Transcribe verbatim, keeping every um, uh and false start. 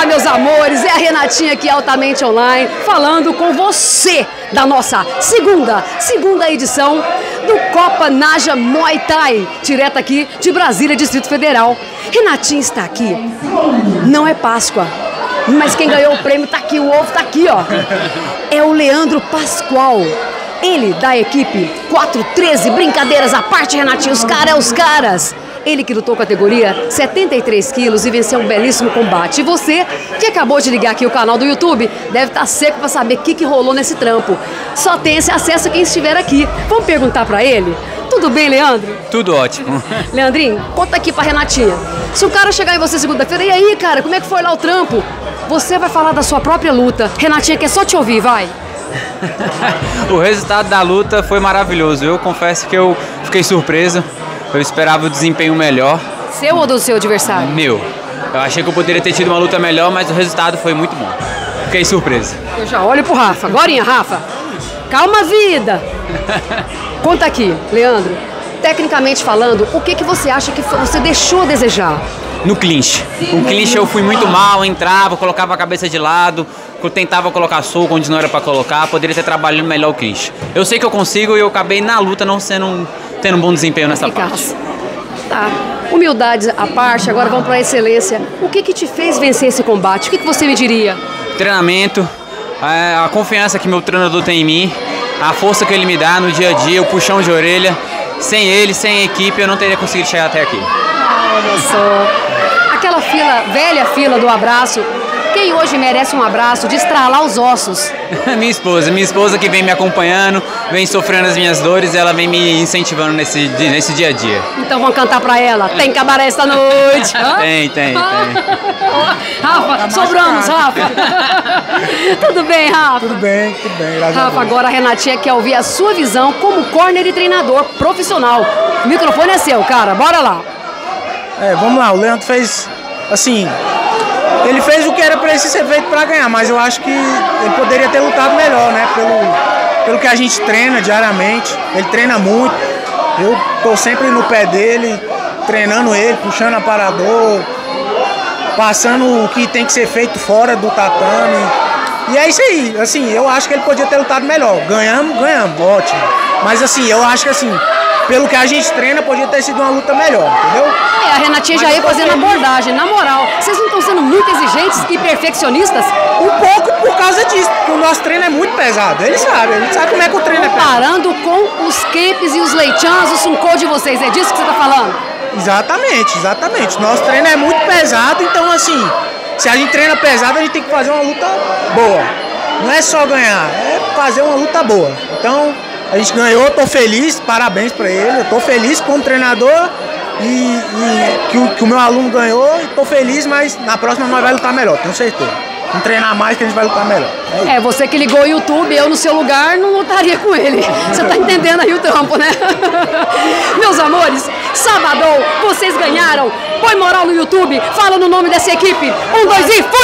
meus amores, é a Renatinha aqui, Altamente Online, falando com você da nossa segunda, segunda edição do Copa Naja Muay Thai, direto aqui de Brasília, Distrito Federal. Renatinha está aqui, não é Páscoa, mas quem ganhou o prêmio tá aqui, o ovo tá aqui, ó. É o Leandro Pascoal. Ele, da equipe quatro treze, brincadeiras à parte, Renatinho, os caras é os caras. Ele que lutou categoria setenta e três quilos e venceu um belíssimo combate. E você, que acabou de ligar aqui o canal do YouTube, deve estar seco para saber o que, que rolou nesse trampo. Só tem esse acesso quem estiver aqui. Vamos perguntar para ele? Tudo bem, Leandro? Tudo ótimo. Leandrinho, conta aqui pra Renatinha. Se o cara chegar em você segunda-feira, e aí, cara, como é que foi lá o trampo? Você vai falar da sua própria luta. Renatinha quer só te ouvir, vai. O resultado da luta foi maravilhoso. Eu confesso que eu fiquei surpreso. Eu esperava o desempenho melhor. Seu ou do seu adversário? Meu. Eu achei que eu poderia ter tido uma luta melhor, mas o resultado foi muito bom. Fiquei surpreso. Eu já olho pro Rafa. Agorinha, Rafa. Calma, vida. Conta aqui, Leandro. Tecnicamente falando, o que, que você acha que você deixou a desejar? No clinch. O clinch eu fui muito mal, entrava, colocava a cabeça de lado, eu tentava colocar soco onde não era pra colocar, poderia ter trabalhado melhor o clinch. Eu sei que eu consigo e eu acabei na luta não sendo um, tendo um bom desempenho nessa parte. Tá. Humildade à parte, agora vamos pra excelência. O que que te fez vencer esse combate? O que que você me diria? Treinamento, a, a confiança que meu treinador tem em mim, a força que ele me dá no dia a dia, o puxão de orelha. Sem ele, sem a equipe, eu não teria conseguido chegar até aqui. Olha só. Aquela fila, velha fila do abraço. Quem hoje merece um abraço de estralar os ossos? Minha esposa, minha esposa que vem me acompanhando, vem sofrendo as minhas dores, ela vem me incentivando nesse, nesse dia a dia. Então vamos cantar pra ela. Tem cabaré esta noite. Tem, tem, tem. Rafa, tá sobramos, Rafa. Tudo bem, Rafa? Tudo bem, tudo bem. Rafa, agora a Renatinha quer ouvir a sua visão como corner e treinador profissional. O microfone é seu, cara. Bora lá. É, vamos lá. O Leandro fez, assim... Ele fez o que era para ser feito para ganhar, mas eu acho que ele poderia ter lutado melhor, né? Pelo, pelo que a gente treina diariamente. Ele treina muito. Eu tô sempre no pé dele, treinando ele, puxando aparador, passando o que tem que ser feito fora do tatame. E é isso aí. Assim, eu acho que ele podia ter lutado melhor. Ganhamos, ganhamos, ótimo. Mas assim, eu acho que assim, pelo que a gente treina, podia ter sido uma luta melhor, entendeu? É, a Renatinha já ia fazendo abordagem. Na moral, vocês não estão sendo muito exigentes e perfeccionistas? Um pouco por causa disso, porque o nosso treino é muito pesado. Ele sabe, ele sabe como é que o treino é pesado. Comparando com os capes e os leichans, o suncô de vocês, é disso que você está falando? Exatamente, exatamente. Nosso treino é muito pesado, então assim, se a gente treina pesado, a gente tem que fazer uma luta boa. Não é só ganhar, é fazer uma luta boa. Então, a gente ganhou, tô feliz, parabéns pra ele. Eu tô feliz como treinador e, e que, o, que o meu aluno ganhou e tô feliz, mas na próxima nós vai lutar melhor, tenho certeza. Vamos treinar mais que a gente vai lutar melhor. É, é, você que ligou o YouTube, eu no seu lugar não lutaria com ele. Você tá entendendo aí o trampo, né? Meus amores, sabadão, vocês ganharam. Põe moral no YouTube, fala no nome dessa equipe. Um, dois e fui!